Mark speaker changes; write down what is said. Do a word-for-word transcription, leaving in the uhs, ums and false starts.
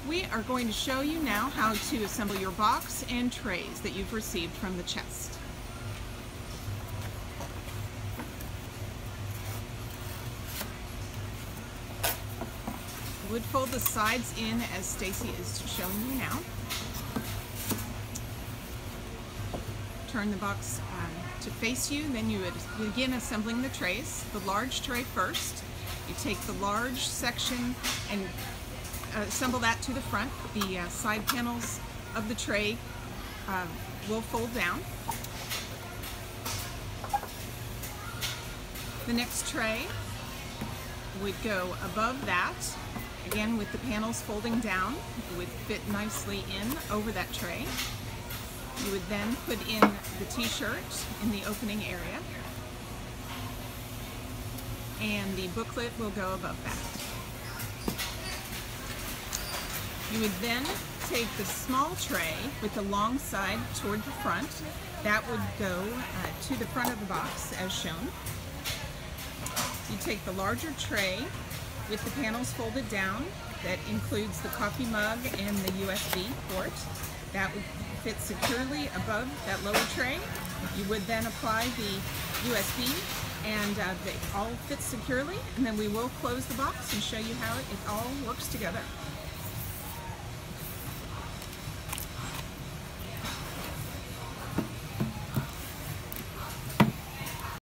Speaker 1: We are going to show you now how to assemble your box and trays that you've received from the chest. You would fold the sides in as Stacy is showing you now. Turn the box uh, to face you, then you would begin assembling the trays. The large tray first. You take the large section and uh, assemble that to the front. The uh, side panels of the tray uh, will fold down. The next tray would go above that. Again, with the panels folding down, it would fit nicely in over that tray. You would then put in the t-shirt in the opening area, and the booklet will go above that. You would then take the small tray with the long side toward the front. That would go uh, to the front of the box as shown. You take the larger tray with the panels folded down. That includes the coffee mug and the U S B port. That would fit securely above that lower tray. You would then apply the U S B and uh, they all fit securely, and then we will close the box and show you how it, it all works together.